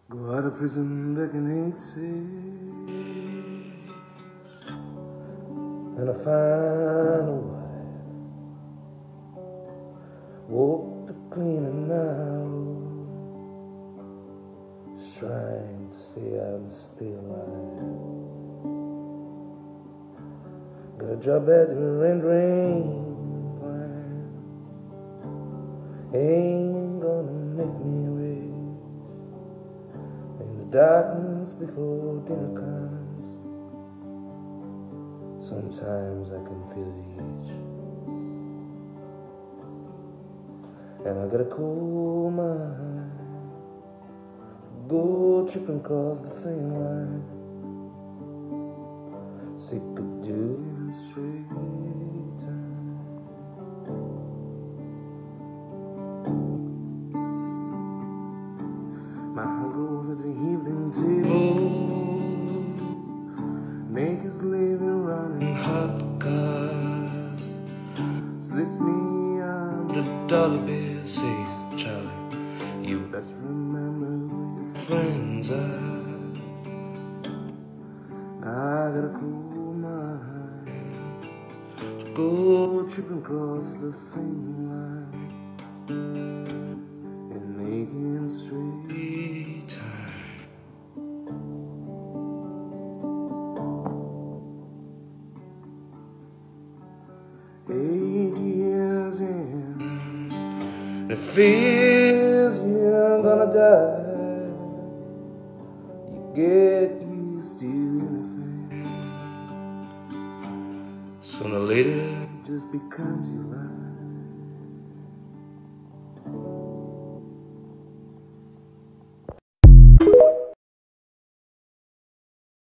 Go out of prison back in '86, and I find a wife. Woke to cleaning now, just trying to stay out and stay alive. Got a job at the rendering plant. Ain't gonna make me rich in the darkness before dinner comes. Sometimes I can feel the itch, and I got a cold mind. Go tripping across the thin line, sick of doing straight time. My heart goes at the evening table, make his living running hot cars, slips me on the dollar bill, says, Charlie, you best remember who your friends are. I got a cool mind to go tripping across the thin line and making straight time. $8 years in, it feels you're gonna die. You get used to anything, sooner or later it just becomes your life.